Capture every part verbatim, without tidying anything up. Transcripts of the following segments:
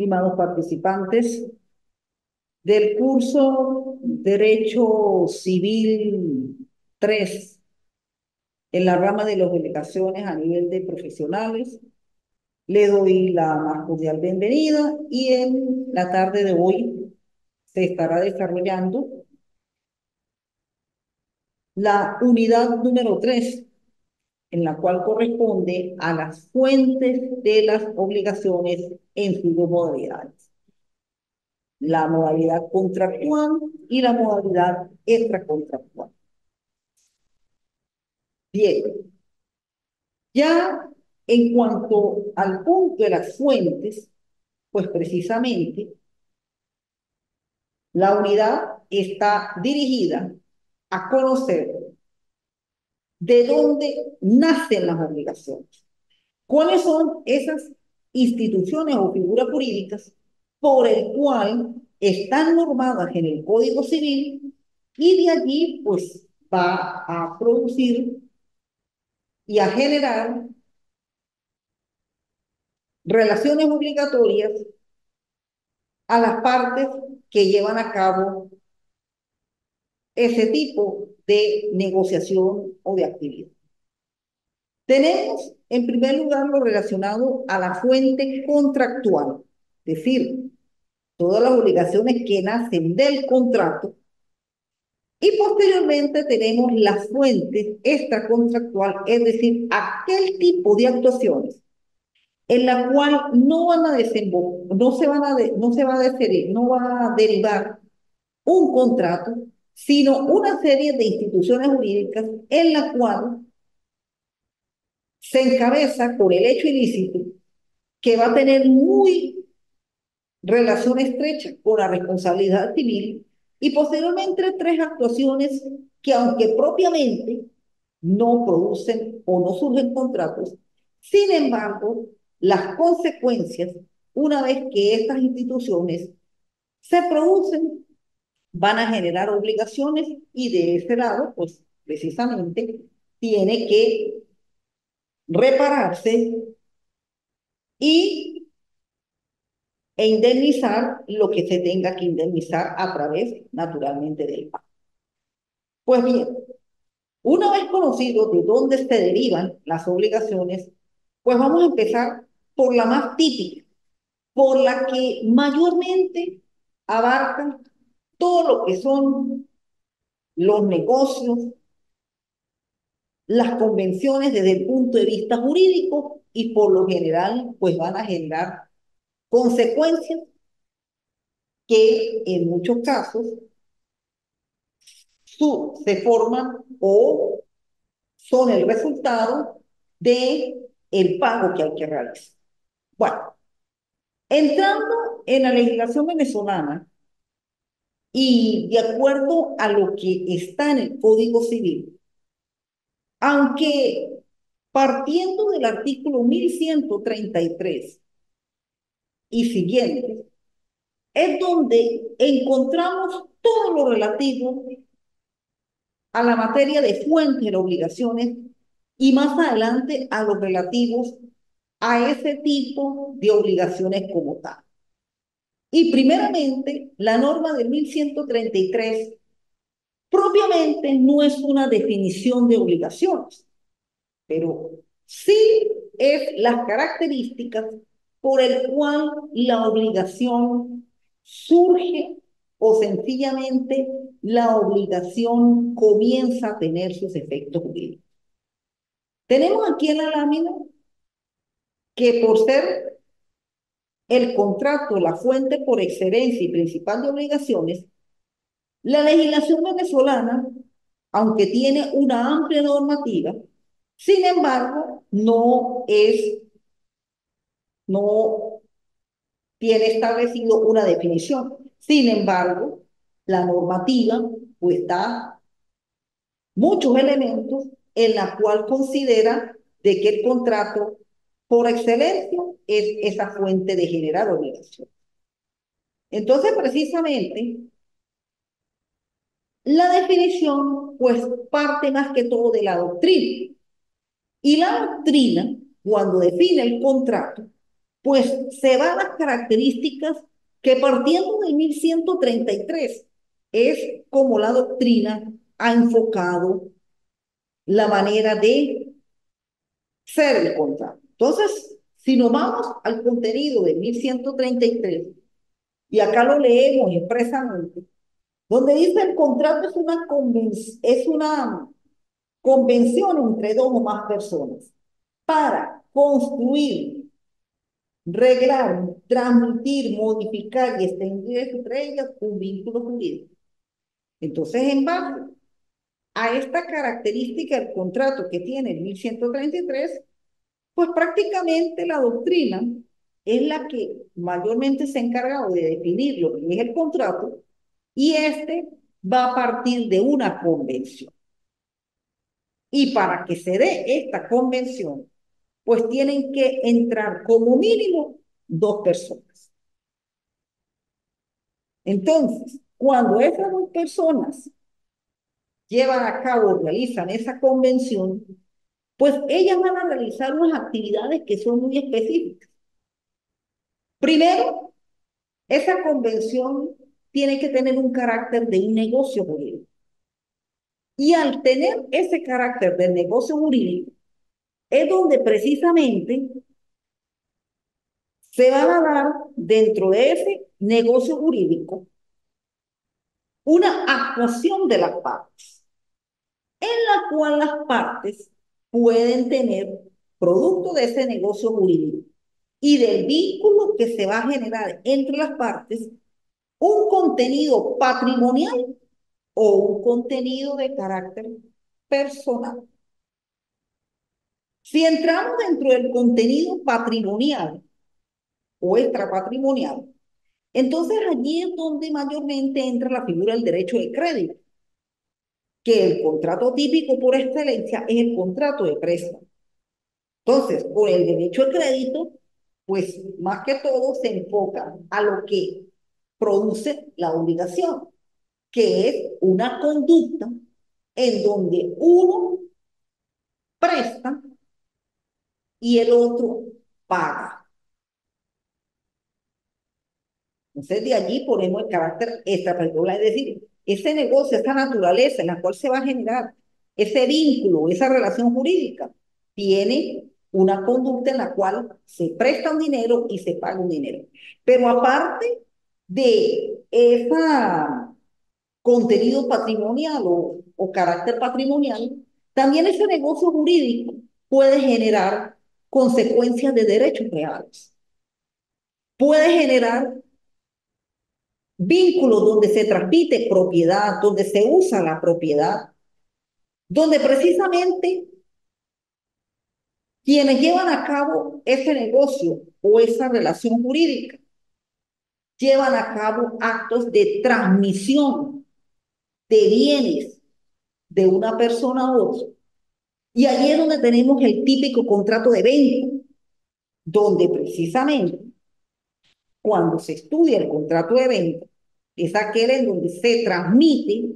estimados participantes del curso Derecho Civil tres en la rama de las obligaciones a nivel de profesionales. Le doy la más cordial bienvenida y en la tarde de hoy se estará desarrollando la unidad número tres, en la cual corresponde a las fuentes de las obligaciones en sus dos modalidades: la modalidad contractual y la modalidad extracontractual. Bien, ya en cuanto al punto de las fuentes, pues precisamente la unidad está dirigida a conocer de dónde nacen las obligaciones, cuáles son esas instituciones o figuras jurídicas por el cual están normadas en el Código Civil, y de allí pues va a producir y a generar relaciones obligatorias a las partes que llevan a cabo ese tipo de negociación o de actividad. Tenemos en primer lugar lo relacionado a la fuente contractual, es decir, todas las obligaciones que nacen del contrato, y posteriormente tenemos la fuente extracontractual, es decir, aquel tipo de actuaciones en la cual no van a desembocar, no se van a de, no se va a deferir, no va a derivar un contrato, sino una serie de instituciones jurídicas en la cual se encabeza por el hecho ilícito que va a tener muy relación estrecha con la responsabilidad civil, y posteriormente tres actuaciones que, aunque propiamente no producen o no surgen contratos, sin embargo, las consecuencias, una vez que estas instituciones se producen, van a generar obligaciones, y de ese lado, pues precisamente, tiene que repararse y, e indemnizar lo que se tenga que indemnizar a través, naturalmente, del pago. Pues bien, una vez conocido de dónde se derivan las obligaciones, pues vamos a empezar por la más típica, por la que mayormente abarca todo lo que son los negocios, las convenciones desde el punto de vista jurídico, y por lo general pues van a generar consecuencias que en muchos casos su, se forman o son el resultado de el pago que hay que realizar. Bueno, entrando en la legislación venezolana y de acuerdo a lo que está en el Código Civil, aunque partiendo del artículo mil ciento treinta y tres y siguientes, es donde encontramos todo lo relativo a la materia de fuentes de obligaciones, y más adelante a los relativos a ese tipo de obligaciones como tal. Y primeramente, la norma de mil ciento treinta y tres propiamente no es una definición de obligaciones, pero sí es las características por el cual la obligación surge, o sencillamente la obligación comienza a tener sus efectos jurídicos. Tenemos aquí en la lámina que, por ser el contrato la fuente por excelencia y principal de obligaciones, la legislación venezolana, aunque tiene una amplia normativa, sin embargo, no es, no tiene establecido una definición. Sin embargo, la normativa pues da muchos elementos en la cual considera de que el contrato por excelencia es esa fuente de generar obligación. Entonces, precisamente, la definición pues parte más que todo de la doctrina. Y la doctrina, cuando define el contrato, Pues se van las características que partiendo del mil ciento treinta y tres es como la doctrina ha enfocado la manera de ser el contrato. Entonces, si nos vamos al contenido de mil ciento treinta y tres, y acá lo leemos expresamente, donde dice el contrato es una, es una convención entre dos o más personas para construir, reglar, transmitir, modificar y extender entre ellas un vínculo jurídico. Entonces, en base a esta característica del contrato que tiene el mil ciento treinta y tres, pues prácticamente la doctrina es la que mayormente se ha encargado de definir lo que es el contrato, y este va a partir de una convención. Y para que se dé esta convención, pues tienen que entrar como mínimo dos personas. Entonces, cuando esas dos personas llevan a cabo, realizan esa convención, pues ellas van a realizar unas actividades que son muy específicas. Primero, esa convención tiene que tener un carácter de un negocio jurídico. Y al tener ese carácter de negocio jurídico, es donde precisamente se van a dar dentro de ese negocio jurídico una actuación de las partes, en la cual las partes pueden tener, producto de ese negocio jurídico y del vínculo que se va a generar entre las partes, un contenido patrimonial o un contenido de carácter personal. Si entramos dentro del contenido patrimonial o extrapatrimonial, entonces allí es donde mayormente entra la figura del derecho de crédito, que el contrato típico por excelencia es el contrato de préstamo. Entonces, por el derecho de crédito, pues más que todo se enfoca a lo que produce la obligación, que es una conducta en donde uno presta y el otro paga. Entonces, de allí ponemos el carácter extrapersonal, es decir, ese negocio, esa naturaleza en la cual se va a generar ese vínculo, esa relación jurídica, tiene una conducta en la cual se presta un dinero y se paga un dinero. Pero aparte de ese contenido patrimonial o, o carácter patrimonial, también ese negocio jurídico puede generar consecuencias de derechos reales. Puede generar vínculos donde se transmite propiedad, donde se usa la propiedad, donde precisamente quienes llevan a cabo ese negocio o esa relación jurídica llevan a cabo actos de transmisión de bienes de una persona a otra. Y allí es donde tenemos el típico contrato de venta, donde precisamente cuando se estudia el contrato de venta, es aquel en donde se transmite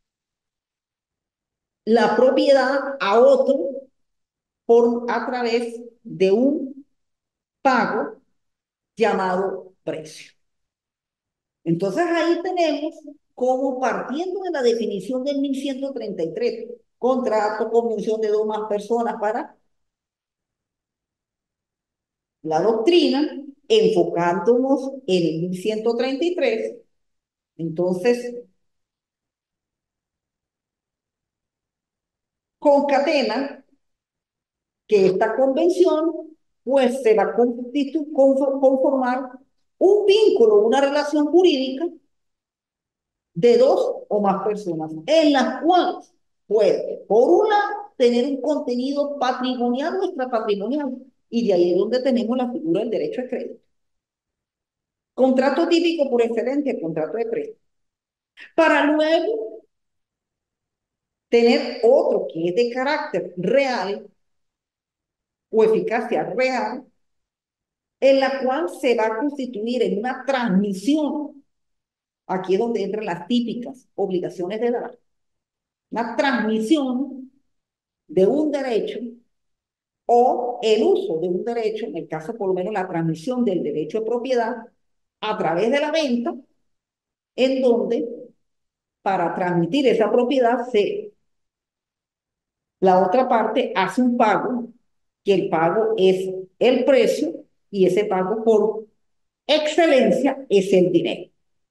la propiedad a otro por, a través de un pago llamado precio. Entonces ahí tenemos como, partiendo de la definición del mil ciento treinta y tres, contrato, convención de dos más personas para la doctrina, enfocándonos en el mil ciento treinta y tres, entonces concatena que esta convención pues se va a conformar un vínculo, una relación jurídica de dos o más personas, en las cuales puede, por un lado, tener un contenido patrimonial o extrapatrimonial, y de ahí es donde tenemos la figura del derecho de crédito. Contrato típico por excelencia, el contrato de préstamo. Para luego tener otro que es de carácter real o eficacia real, en la cual se va a constituir en una transmisión. Aquí es donde entran las típicas obligaciones de dar. Una transmisión de un derecho o el uso de un derecho, en el caso por lo menos la transmisión del derecho de propiedad a través de la venta, en donde para transmitir esa propiedad se, la otra parte hace un pago, que el pago es el precio y ese pago por excelencia es el dinero.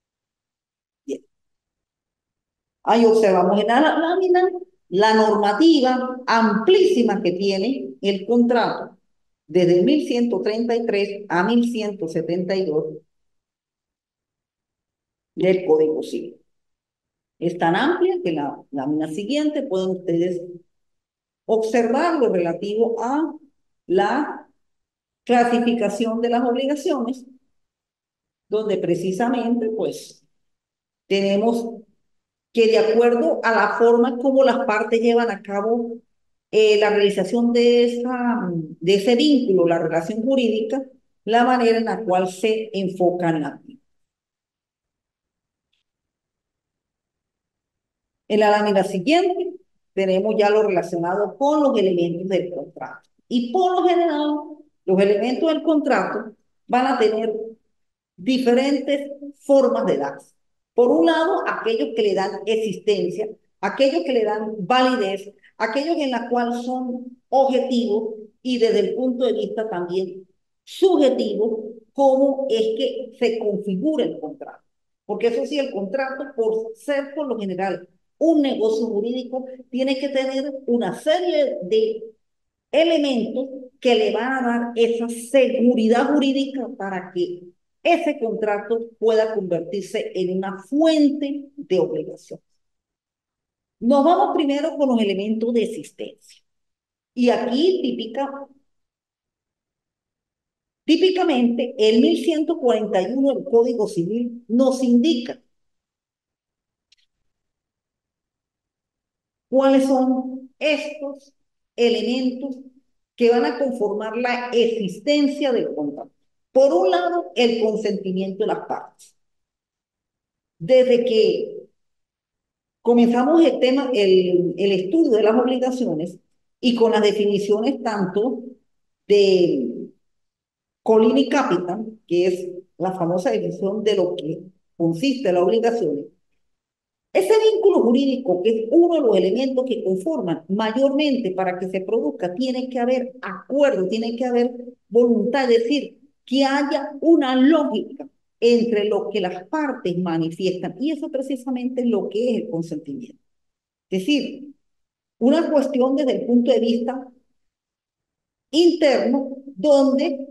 Ahí observamos en la lámina la normativa amplísima que tiene el contrato desde mil ciento treinta y tres a mil ciento setenta y dos del Código Civil. Es tan amplia que la lámina siguiente pueden ustedes observar lo relativo a la clasificación de las obligaciones, donde precisamente pues tenemos que de acuerdo a la forma como las partes llevan a cabo eh, la realización de, esa, de ese vínculo, la relación jurídica, la manera en la cual se enfocan la vida. En la lámina siguiente tenemos ya lo relacionado con los elementos del contrato. Y por lo general, los elementos del contrato van a tener diferentes formas de darse. Por un lado, aquellos que le dan existencia, aquellos que le dan validez, aquellos en la cual son objetivos y desde el punto de vista también subjetivo, cómo es que se configura el contrato. Porque eso sí, el contrato, por ser por lo general un negocio jurídico, tiene que tener una serie de elementos que le van a dar esa seguridad jurídica para que ese contrato pueda convertirse en una fuente de obligación. Nos vamos primero con los elementos de existencia. Y aquí típica, típicamente el mil ciento cuarenta y uno del Código Civil nos indica cuáles son estos elementos que van a conformar la existencia del contrato. Por un lado, el consentimiento de las partes. Desde que comenzamos el tema, el, el estudio de las obligaciones y con las definiciones tanto de Colin y Capitan, que es la famosa definición de lo que consiste la obligación, ese vínculo jurídico, que es uno de los elementos que conforman mayormente para que se produzca, tiene que haber acuerdo, tiene que haber voluntad, es decir, que haya una lógica entre lo que las partes manifiestan, y eso precisamente es lo que es el consentimiento. Es decir, una cuestión desde el punto de vista interno, donde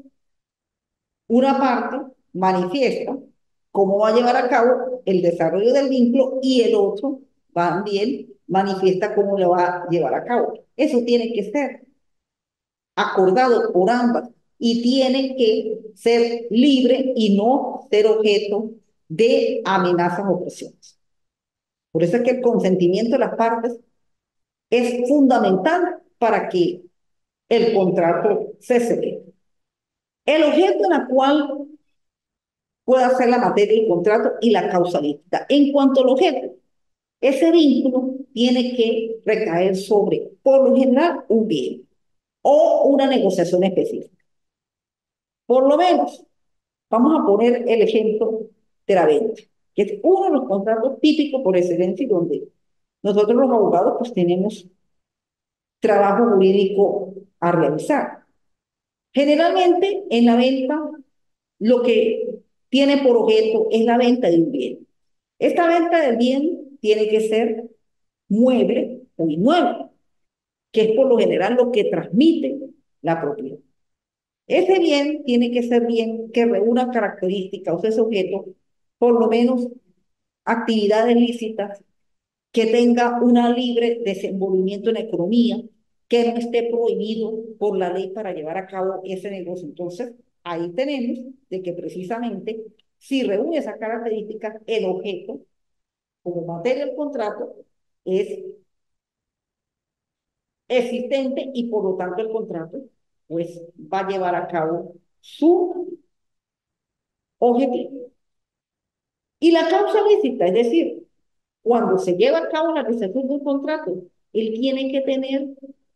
una parte manifiesta cómo va a llevar a cabo el desarrollo del vínculo y el otro también manifiesta cómo lo va a llevar a cabo. Eso tiene que ser acordado por ambas y tiene que ser libre y no ser objeto de amenazas o presiones. Por eso es que el consentimiento de las partes es fundamental para que el contrato se celebre. El objeto en el cual pueda ser la materia del contrato y la causalística. En cuanto al objeto, ese vínculo tiene que recaer sobre, por lo general, un bien o una negociación específica. Por lo menos, vamos a poner el ejemplo de la venta, que es uno de los contratos típicos por excelencia y donde nosotros los abogados pues tenemos trabajo jurídico a realizar. Generalmente en la venta lo que tiene por objeto es la venta de un bien. Esta venta del bien tiene que ser mueble o inmueble, que es por lo general lo que transmite la propiedad. Ese bien tiene que ser bien que reúna características, o sea, ese objeto, por lo menos actividades lícitas, que tenga un libre desenvolvimiento en la economía, que no esté prohibido por la ley para llevar a cabo ese negocio. Entonces, ahí tenemos de que precisamente si reúne esas características, el objeto, como materia del contrato, es existente y por lo tanto el contrato pues va a llevar a cabo su objetivo. Y la causa lícita, es decir, cuando se lleva a cabo la realización de un contrato, él tiene que tener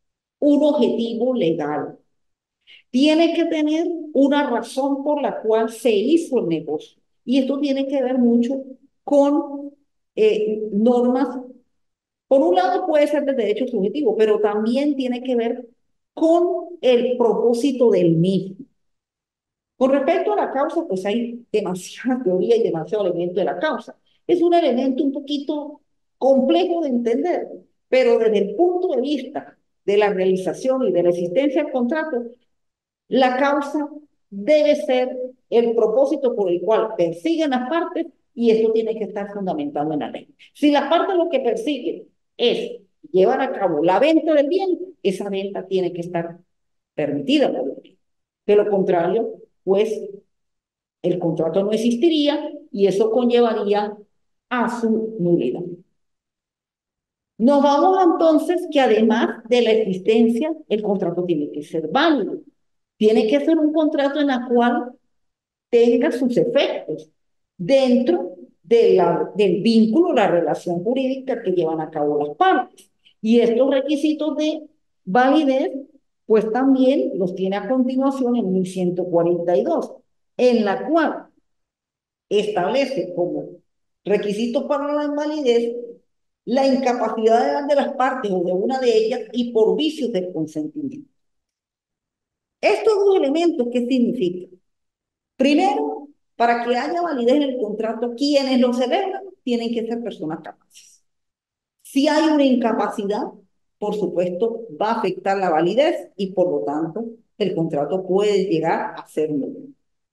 un objetivo legal. Tiene que tener una razón por la cual se hizo el negocio. Y esto tiene que ver mucho con eh, normas. Por un lado puede ser de derecho subjetivo, pero también tiene que ver con el propósito del mismo. Con respecto a la causa, pues hay demasiada teoría y demasiado elemento de la causa. Es un elemento un poquito complejo de entender, pero desde el punto de vista de la realización y de la existencia del contrato, la causa debe ser el propósito por el cual persiguen las partes y esto tiene que estar fundamentado en la ley. Si las partes lo que persiguen es llevar a cabo la venta del bien, esa venta tiene que estar permitida por la ley. De lo contrario, pues el contrato no existiría y eso conllevaría a su nulidad. Nos vamos entonces que además de la existencia, el contrato tiene que ser válido. Tiene que ser un contrato en el cual tenga sus efectos dentro de la, del vínculo, la relación jurídica que llevan a cabo las partes. Y estos requisitos de validez, pues también los tiene a continuación en mil ciento cuarenta y dos, en la cual establece como requisito para la invalidez la incapacidad de las partes o de una de ellas y por vicios del consentimiento. Estos dos elementos, ¿qué significan? Primero, para que haya validez en el contrato, quienes lo celebran tienen que ser personas capaces. Si hay una incapacidad, por supuesto, va a afectar la validez y por lo tanto el contrato puede llegar a ser nulo.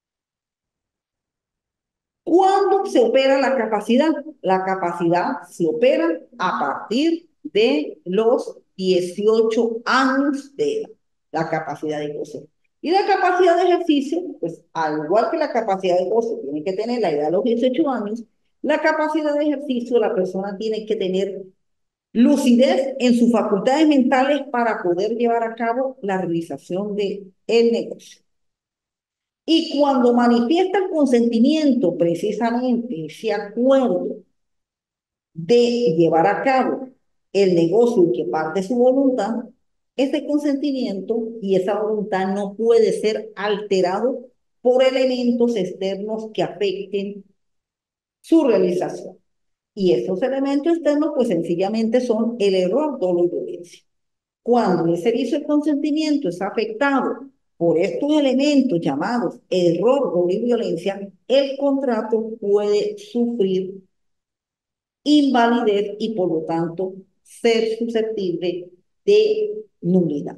¿Cuándo se opera la capacidad? La capacidad se opera a partir de los dieciocho años de edad, la capacidad de goce. Y la capacidad de ejercicio, pues al igual que la capacidad de goce tiene que tener la edad de los dieciocho años, la capacidad de ejercicio la persona tiene que tener lucidez en sus facultades mentales para poder llevar a cabo la realización del negocio. Y cuando manifiesta el consentimiento, precisamente ese acuerdo de llevar a cabo el negocio y que parte su voluntad, ese consentimiento y esa voluntad no puede ser alterado por elementos externos que afecten su realización. Y esos elementos externos, pues sencillamente son el error, dolo y violencia. Cuando ese vicio de consentimiento es afectado por estos elementos llamados error, dolo y violencia, el contrato puede sufrir invalidez y por lo tanto ser susceptible de nulidad.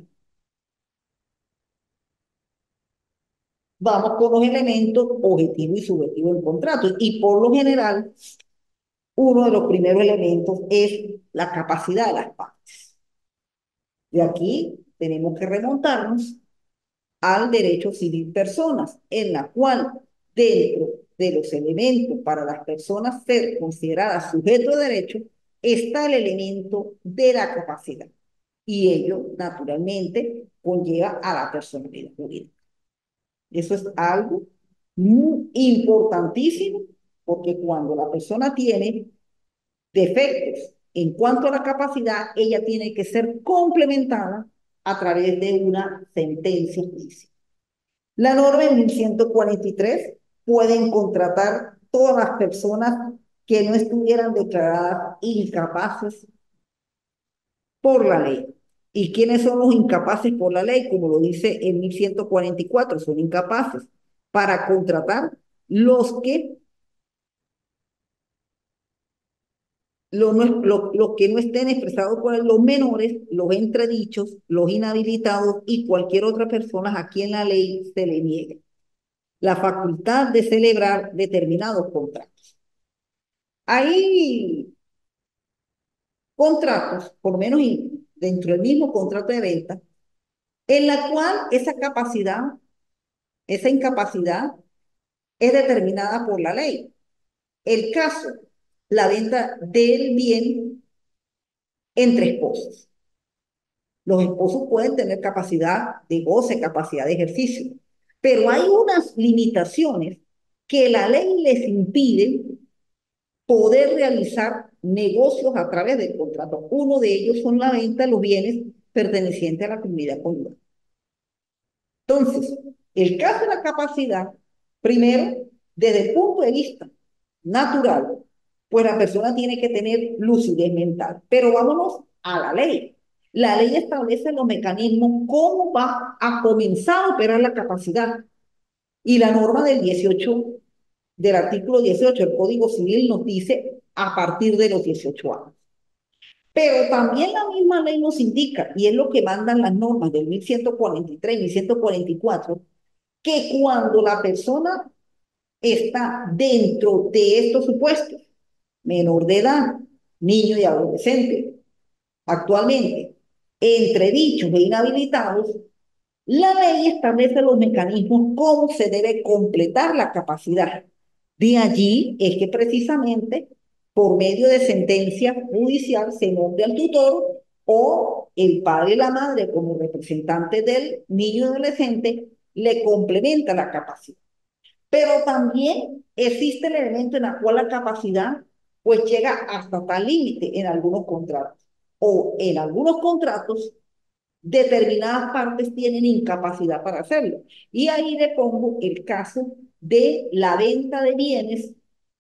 Vamos con los elementos objetivo y subjetivo del contrato y por lo general uno de los primeros elementos es la capacidad de las partes. De aquí tenemos que remontarnos al derecho civil personas, en la cual dentro de los elementos para las personas ser consideradas sujetos de derecho está el elemento de la capacidad. Y ello, naturalmente, conlleva a la personalidad jurídica. Eso es algo muy importantísimo, porque cuando la persona tiene defectos en cuanto a la capacidad, ella tiene que ser complementada a través de una sentencia judicial. La norma en mil ciento cuarenta y tres pueden contratar todas las personas que no estuvieran declaradas incapaces por la ley. ¿Y quiénes son los incapaces por la ley? Como lo dice en mil ciento cuarenta y cuatro, son incapaces para contratar los que los, no, los, los que no estén expresados por los menores, los entredichos, los inhabilitados y cualquier otra persona a quien la ley se le niegue la facultad de celebrar determinados contratos. Hay contratos, por lo menos dentro del mismo contrato de venta, en la cual esa capacidad, esa incapacidad es determinada por la ley. El caso, la venta del bien entre esposos. Los esposos pueden tener capacidad de goce, capacidad de ejercicio, pero hay unas limitaciones que la ley les impide poder realizar negocios a través del contrato. Uno de ellos son la venta de los bienes perteneciente a la comunidad conyugal. Entonces, el caso de la capacidad, primero, desde el punto de vista natural, pues la persona tiene que tener lucidez mental. Pero vámonos a la ley. La ley establece los mecanismos, cómo va a comenzar a operar la capacidad. Y la norma del dieciocho, del artículo dieciocho del Código Civil nos dice a partir de los dieciocho años. Pero también la misma ley nos indica, y es lo que mandan las normas del mil ciento cuarenta y tres y mil ciento cuarenta y cuatro, que cuando la persona está dentro de estos supuestos, menor de edad, niño y adolescente, actualmente, entre dichos e inhabilitados, la ley establece los mecanismos cómo se debe completar la capacidad. De allí es que precisamente por medio de sentencia judicial se nombra al tutor o el padre y la madre como representantes del niño y adolescente le complementa la capacidad. Pero también existe el elemento en el cual la capacidad pues llega hasta tal límite en algunos contratos. O en algunos contratos determinadas partes tienen incapacidad para hacerlo. Y ahí le pongo el caso de la venta de bienes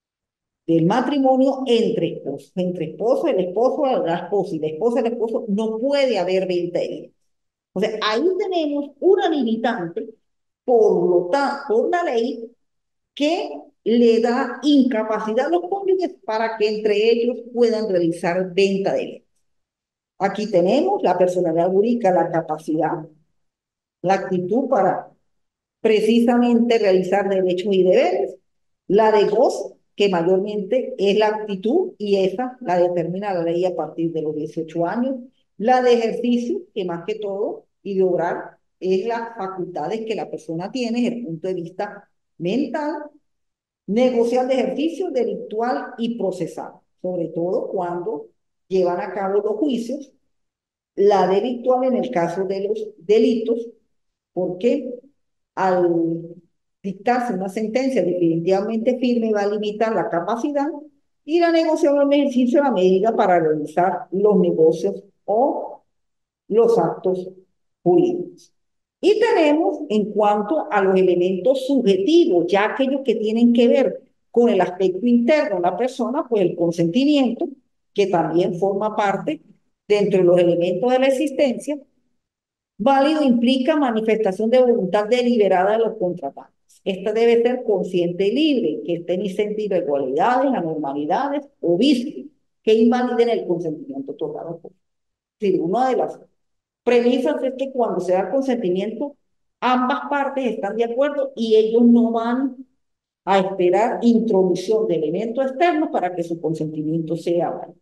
del matrimonio entre esposos. Entre esposo, el esposo, la esposa y la esposa, el esposo, no puede haber venta de bienes. O sea, ahí tenemos una limitante por, lo por la ley que le da incapacidad a los cónyuges para que entre ellos puedan realizar venta de bienes. Aquí tenemos la personalidad jurídica, la capacidad, la actitud para precisamente realizar derechos y deberes, la de goce, que mayormente es la actitud y esa la determina la ley a partir de los dieciocho años, la de ejercicio, que más que todo, y de obrar, es las facultades que la persona tiene desde el punto de vista mental, negociar de ejercicio delictual y procesal, sobre todo cuando llevan a cabo los juicios, la delictual en el caso de los delitos, porque al dictarse una sentencia definitivamente firme va a limitar la capacidad y la negociación del ejercicio de la medida para realizar los negocios o los actos jurídicos. Y tenemos en cuanto a los elementos subjetivos, ya aquellos que tienen que ver con el aspecto interno de la persona, pues el consentimiento, que también forma parte dentro de los elementos de la existencia. Válido implica manifestación de voluntad deliberada de los contratantes. Esta debe ser consciente y libre, que estén exentas de irregularidades, anormalidades o vicios que invaliden el consentimiento otorgado. Es decir, una de las premisas es que cuando se da el consentimiento, ambas partes están de acuerdo y ellos no van a esperar intromisión de elementos externos para que su consentimiento sea válido.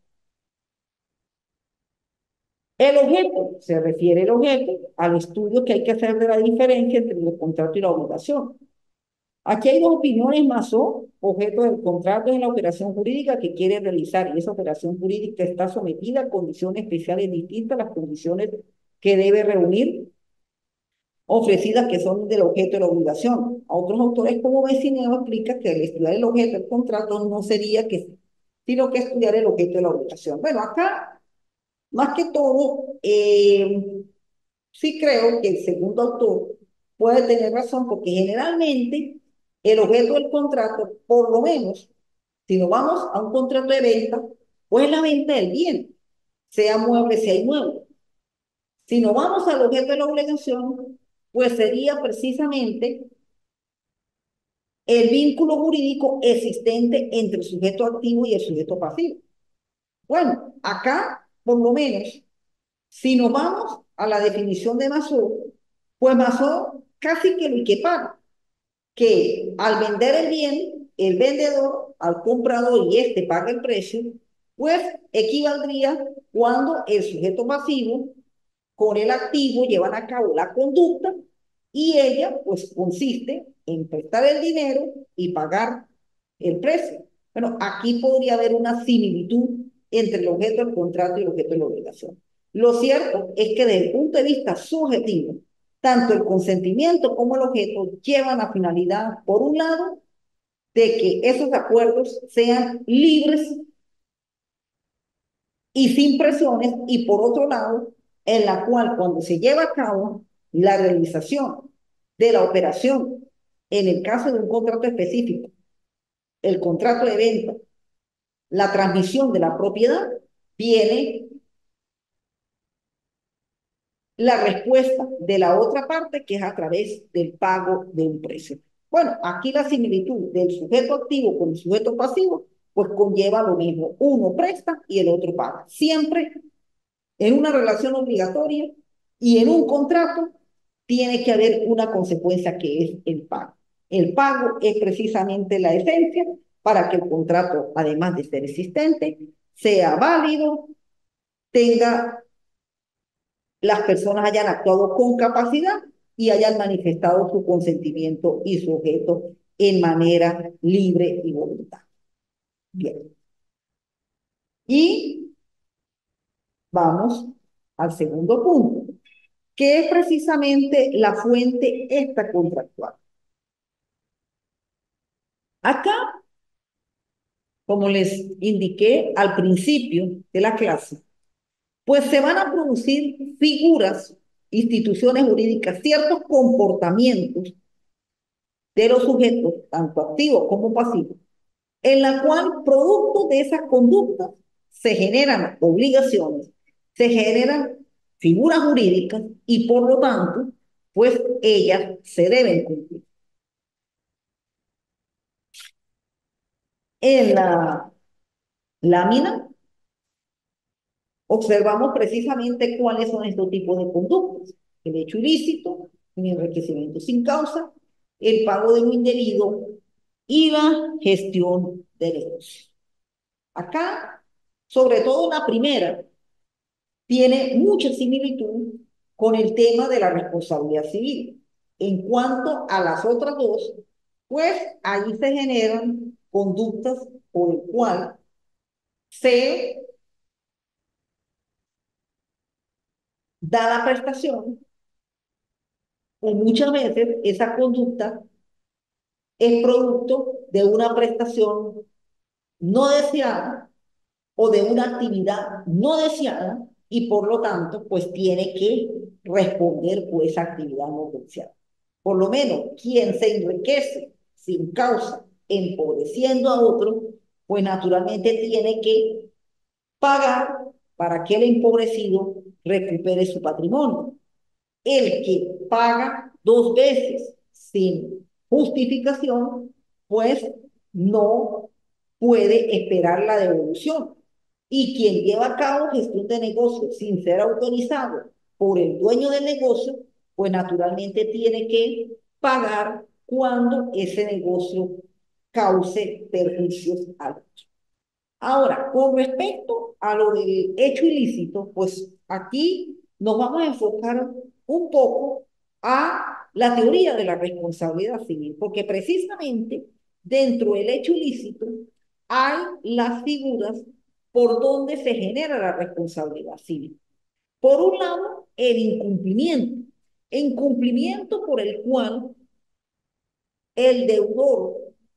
El objeto, se refiere el objeto al estudio que hay que hacer de la diferencia entre el contrato y la obligación. Aquí hay dos opiniones más o objeto del contrato es la operación jurídica que quiere realizar y esa operación jurídica está sometida a condiciones especiales distintas a las condiciones que debe reunir ofrecidas que son del objeto de la obligación. A otros autores como Messineo explica que al estudiar el objeto del contrato no sería que, sino que estudiar el objeto de la obligación. Bueno, acá más que todo, eh, sí creo que el segundo autor puede tener razón porque generalmente el objeto del contrato, por lo menos, si nos vamos a un contrato de venta, pues es la venta del bien, sea mueble, sea inmueble. Si nos vamos al objeto de la obligación, pues sería precisamente el vínculo jurídico existente entre el sujeto activo y el sujeto pasivo. Bueno, acá, por lo menos, si nos vamos a la definición de Masó, pues Masó casi que lo equipara, que al vender el bien, el vendedor al comprador y este paga el precio, pues equivaldría cuando el sujeto pasivo con el activo llevan a cabo la conducta y ella pues consiste en prestar el dinero y pagar el precio. Bueno, aquí podría haber una similitud entre el objeto del contrato y el objeto de la obligación. Lo cierto es que desde el punto de vista subjetivo, tanto el consentimiento como el objeto llevan a finalidad, por un lado, de que esos acuerdos sean libres y sin presiones, y por otro lado, en la cual cuando se lleva a cabo la realización de la operación, en el caso de un contrato específico, el contrato de venta, la transmisión de la propiedad, viene la respuesta de la otra parte, que es a través del pago de un precio. Bueno, aquí la similitud del sujeto activo con el sujeto pasivo, pues conlleva lo mismo. Uno presta y el otro paga. Siempre en una relación obligatoria y en un contrato tiene que haber una consecuencia que es el pago. El pago es precisamente la esencia para que el contrato, además de ser existente, sea válido, tenga, las personas hayan actuado con capacidad y hayan manifestado su consentimiento y su objeto en manera libre y voluntaria. Bien. Y vamos al segundo punto, que es precisamente la fuente esta contractual. Acá, como les indiqué al principio de la clase, pues se van a producir figuras, instituciones jurídicas, ciertos comportamientos de los sujetos, tanto activos como pasivos, en la cual, producto de esas conductas, se generan obligaciones, se generan figuras jurídicas y por lo tanto, pues ellas se deben cumplir. En la lámina observamos precisamente cuáles son estos tipos de conductas: el hecho ilícito, el enriquecimiento sin causa, el pago de lo indebido y la gestión de negocios. Acá, sobre todo la primera, tiene mucha similitud con el tema de la responsabilidad civil. En cuanto a las otras dos, pues ahí se generan conductas por el cual se da la prestación, o muchas veces esa conducta es producto de una prestación no deseada o de una actividad no deseada y por lo tanto pues tiene que responder por esa actividad no deseada. Por lo menos quien se enriquece sin causa empobreciendo a otro, pues naturalmente tiene que pagar para que el empobrecido recupere su patrimonio. El que paga dos veces sin justificación, pues no puede esperar la devolución. Y quien lleva a cabo gestión de negocio sin ser autorizado por el dueño del negocio, pues naturalmente tiene que pagar cuando ese negocio cause perjuicios a otros. Ahora, con respecto a lo del hecho ilícito, pues aquí nos vamos a enfocar un poco a la teoría de la responsabilidad civil, porque precisamente dentro del hecho ilícito hay las figuras por donde se genera la responsabilidad civil. Por un lado, el incumplimiento, incumplimiento por el cual el deudor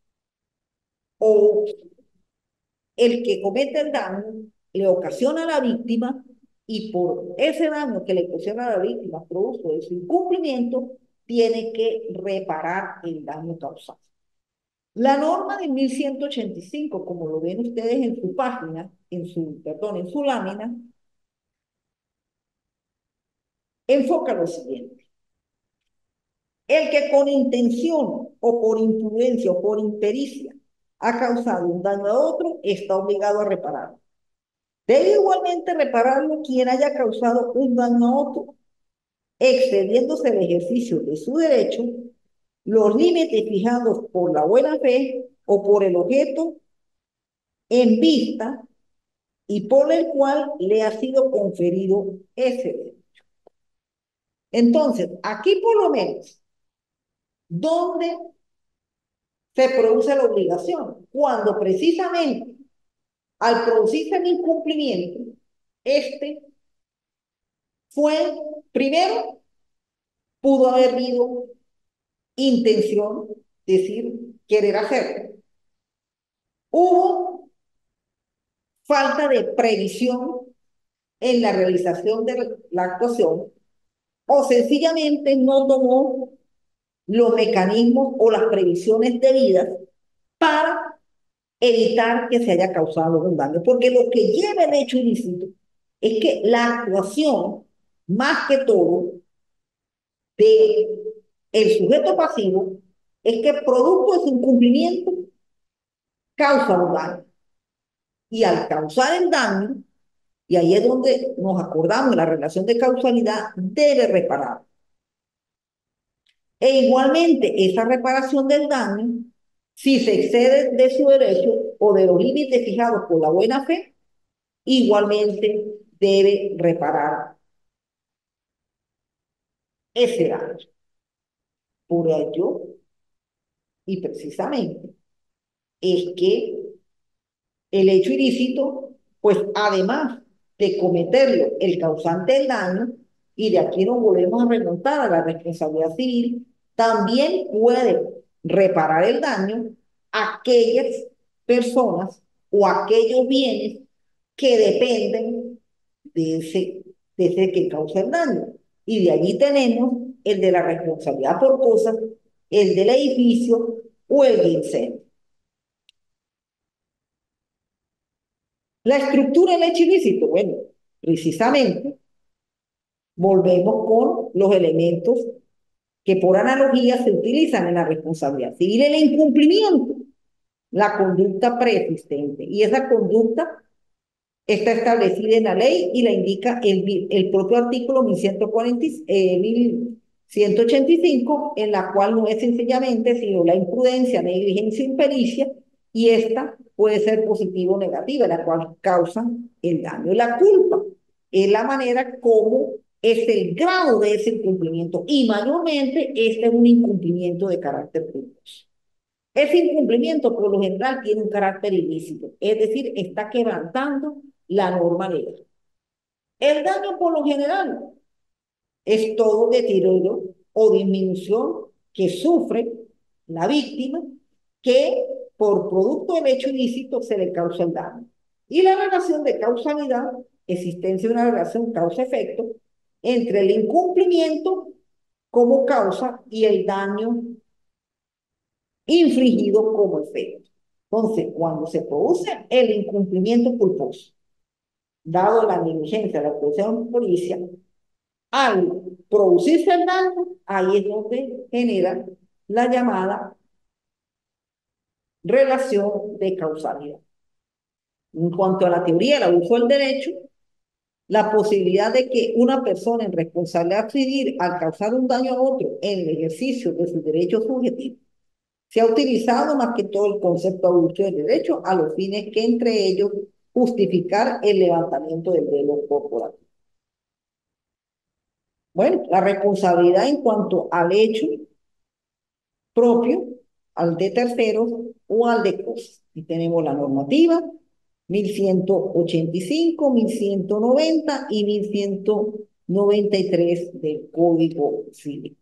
o el que comete el daño le ocasiona a la víctima y por ese daño que le ocasiona a la víctima producto de su incumplimiento, tiene que reparar el daño causado. La norma de mil ciento ochenta y cinco, como lo ven ustedes en su página, en su, perdón, en su lámina, enfoca lo siguiente: el que con intención o por imprudencia o por impericia ha causado un daño a otro está obligado a repararlo. Debe igualmente repararlo quien haya causado un daño a otro, excediéndose el ejercicio de su derecho, los límites fijados por la buena fe o por el objeto en vista y por el cual le ha sido conferido ese derecho. Entonces, aquí por lo menos, ¿dónde se produce la obligación? Cuando precisamente al producirse el incumplimiento, este fue, primero, pudo haber habido intención, decir, querer hacerlo. Hubo falta de previsión en la realización de la actuación o sencillamente no tomó los mecanismos o las previsiones debidas para evitar que se haya causado un daño. Porque lo que lleva el hecho ilícito es que la actuación, más que todo, de el sujeto pasivo, es que producto de su incumplimiento causa un daño. Y al causar el daño, y ahí es donde nos acordamos de la relación de causalidad, debe reparar. E igualmente, esa reparación del daño, si se excede de su derecho o de los límites fijados por la buena fe, igualmente debe reparar ese daño. Por ello, y precisamente, es que el hecho ilícito, pues además de cometerlo el causante del daño, y de aquí nos volvemos a remontar a la responsabilidad civil, también puede reparar el daño a aquellas personas o aquellos bienes que dependen de ese, de ese que causa el daño. Y de allí tenemos el de la responsabilidad por cosas, el del edificio o el de incendio. La estructura del hecho ilícito, bueno, precisamente volvemos con los elementos que por analogía se utilizan en la responsabilidad civil, el incumplimiento, la conducta preexistente. Y esa conducta está establecida en la ley y la indica el, el propio artículo mil ciento cuarenta, eh, mil ciento ochenta y cinco, en la cual no es sencillamente sino la imprudencia, negligencia, impericia, y esta puede ser positiva o negativa, la cual causa el daño. La culpa es la manera como es el grado de ese incumplimiento, y mayormente este es un incumplimiento de carácter culposo. Ese incumplimiento por lo general tiene un carácter ilícito, es decir, está quebrantando la norma legal. El daño por lo general es todo deterioro o disminución que sufre la víctima que por producto del hecho ilícito se le causa el daño. Y la relación de causalidad, existencia de una relación causa-efecto entre el incumplimiento como causa y el daño infligido como efecto. Entonces, cuando se produce el incumplimiento culposo, dado la negligencia de la autoridad policial, al producirse el daño, ahí es donde genera la llamada relación de causalidad. En cuanto a la teoría del abuso del derecho, la posibilidad de que una persona en responsabilidad civil al causar un daño a otro en el ejercicio de sus derechos subjetivos se ha utilizado más que todo el concepto de abuso del derecho a los fines que entre ellos justificar el levantamiento del velo corporativo. Bueno, la responsabilidad en cuanto al hecho propio, al de terceros o al de cosas. Y tenemos la normativa mil ciento ochenta y cinco, mil ciento noventa y mil ciento noventa y tres del Código Civil.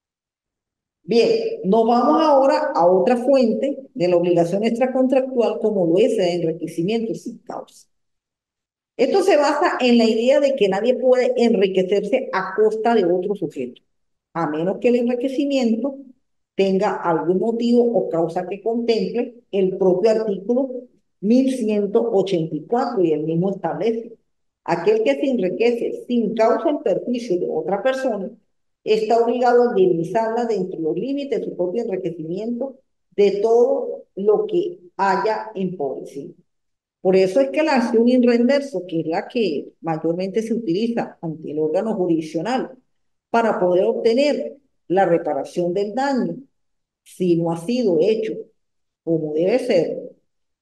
Bien, nos vamos ahora a otra fuente de la obligación extracontractual como lo es el enriquecimiento sin causa. Esto se basa en la idea de que nadie puede enriquecerse a costa de otro sujeto, a menos que el enriquecimiento tenga algún motivo o causa que contemple el propio artículo mil ciento ochenta y cuatro, y el mismo establece: aquel que se enriquece sin causa en perjuicio de otra persona está obligado a indemnizarla dentro de los límites de su propio enriquecimiento de todo lo que haya empobrecido. Por eso es que la acción in renverso, que es la que mayormente se utiliza ante el órgano jurisdiccional para poder obtener la reparación del daño, si no ha sido hecho como debe ser,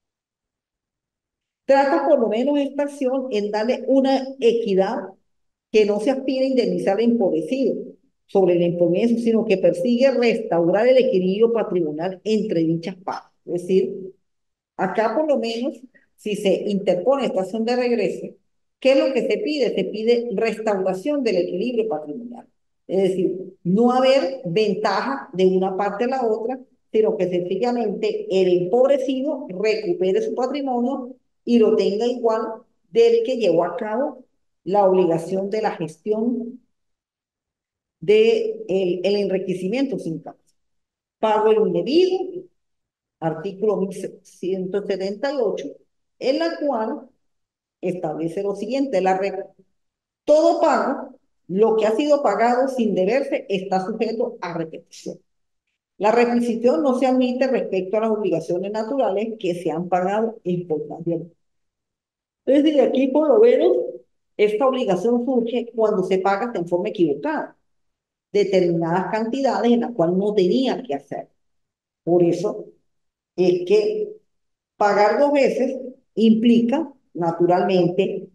trata por lo menos esta acción en darle una equidad que no se aspira a indemnizar al empobrecido sobre el empobrecido, sino que persigue restaurar el equilibrio patrimonial entre dichas partes. Es decir, acá por lo menos, si se interpone esta acción de regreso, ¿qué es lo que se pide? Se pide restauración del equilibrio patrimonial. Es decir, no haber ventaja de una parte a la otra, sino que sencillamente el empobrecido recupere su patrimonio y lo tenga igual del que llevó a cabo la obligación de la gestión de el, el enriquecimiento sin causa. Pago el indebido, artículo mil ciento setenta y ocho, en la cual establece lo siguiente: la re- todo pago, lo que ha sido pagado sin deberse, está sujeto a repetición. La requisición no se admite respecto a las obligaciones naturales que se han pagado espontáneamente. Es decir, aquí por lo menos esta obligación surge cuando se paga en forma equivocada determinadas cantidades en las cuales no tenía que hacer. Por eso es que pagar dos veces implica, naturalmente,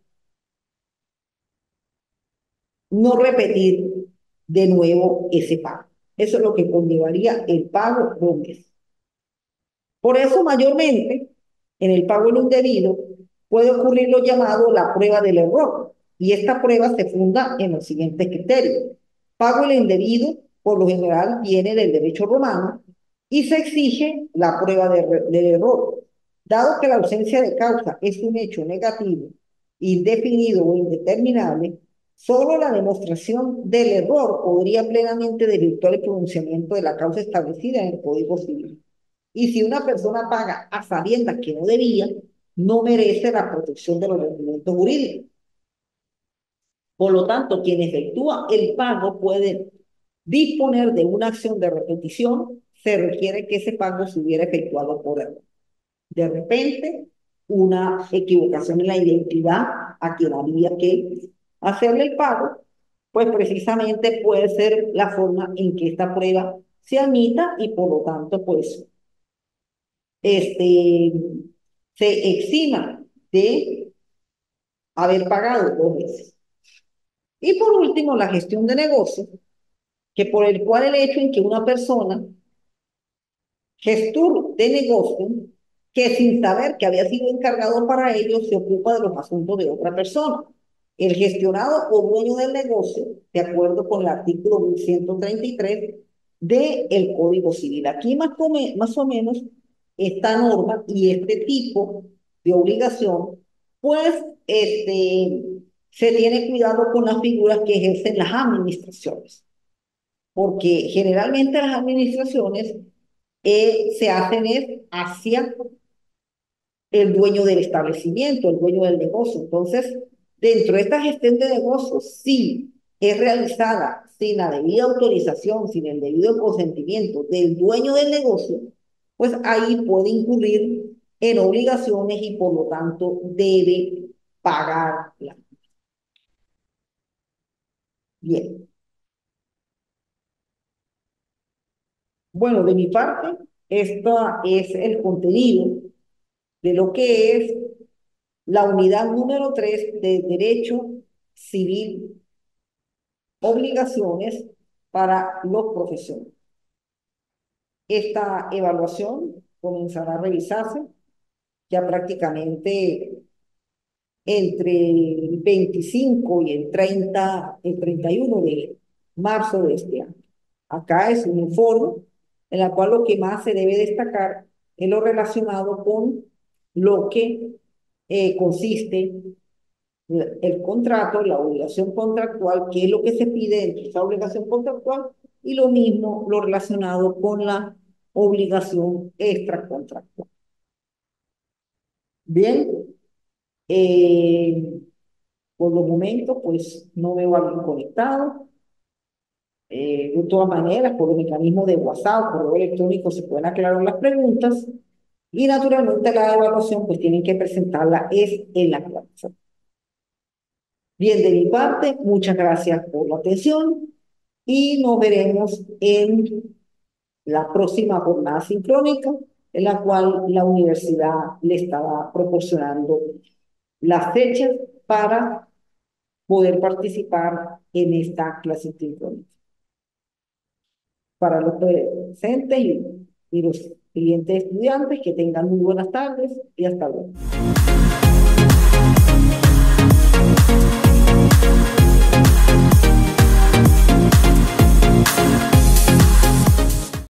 no repetir de nuevo ese pago. Eso es lo que conllevaría el pago dos veces. Por eso, mayormente, en el pago en indebido puede ocurrir lo llamado la prueba del error. Y esta prueba se funda en los siguientes criterios. Pago el indebido, por lo general, viene del derecho romano y se exige la prueba de, del error. Dado que la ausencia de causa es un hecho negativo, indefinido o indeterminable, solo la demostración del error podría plenamente desvirtuar el pronunciamiento de la causa establecida en el Código Civil. Y si una persona paga a sabiendas que no debía, no merece la protección de los documentos jurídicos. Por lo tanto, quien efectúa el pago puede disponer de una acción de repetición, se requiere que ese pago se hubiera efectuado por error. De repente, una equivocación en la identidad a quien había que hacerle el pago, pues precisamente puede ser la forma en que esta prueba se admita y por lo tanto, pues este, se exima de haber pagado dos veces. Y por último, la gestión de negocios, que por el cual el hecho en que una persona, gestor de negocio, que sin saber que había sido encargado para ello, se ocupa de los asuntos de otra persona. El gestionado o dueño del negocio, de acuerdo con el artículo mil ciento treinta y tres del Código Civil. Aquí más o, me, más o menos esta norma y este tipo de obligación, pues este, se tiene cuidado con las figuras que ejercen las administraciones, porque generalmente las administraciones eh, se hacen es hacia el dueño del establecimiento, el dueño del negocio. Entonces, dentro de esta gestión de negocios, si es realizada sin la debida autorización, sin el debido consentimiento del dueño del negocio, pues ahí puede incurrir en obligaciones y por lo tanto debe pagarla. Bien. Bueno, de mi parte, esto es el contenido de lo que es la unidad número tres de Derecho Civil, obligaciones para los profesores. Esta evaluación comenzará a revisarse ya prácticamente entre el veinticinco y el treinta, el treinta y uno de marzo de este año. Acá es un informe en el cual lo que más se debe destacar es lo relacionado con lo que eh, consiste el contrato, la obligación contractual, qué es lo que se pide en esa obligación contractual, y lo mismo lo relacionado con la obligación extracontractual. Bien, eh, por los momentos, pues no veo a alguien conectado. Eh, de todas maneras, por el mecanismo de WhatsApp, correo electrónico, se pueden aclarar las preguntas y naturalmente la evaluación, pues tienen que presentarla es en la clase. Bien, de mi parte, muchas gracias por la atención y nos veremos en la próxima jornada sincrónica, en la cual la universidad le estará proporcionando las fechas para poder participar en esta clase sincrónica. Para los presentes y, y los siguientes estudiantes, que tengan muy buenas tardes y hasta luego.